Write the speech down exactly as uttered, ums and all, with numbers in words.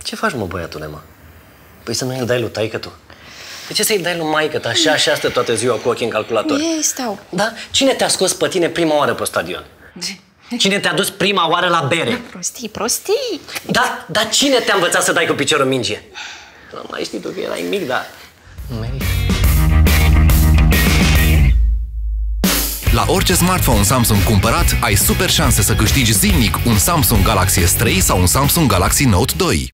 Ce faci, mă, băiatule, mă? Păi să nu îl dai lui taică tu. De ce să-i dai lui maică-ta așa, așa stă toată ziua cu ochii în calculator? Ei, stau. Da? Cine te-a scos pe tine prima oară pe stadion? Cine te-a dus prima oară la bere? Prostii, prostii. Da, dar cine te-a învățat să dai cu piciorul minge? Nu mai știi tu că erai mic, dar... Merită. La orice smartphone Samsung cumpărat, ai super șanse să câștigi zilnic un Samsung Galaxy S trei sau un Samsung Galaxy Note doi.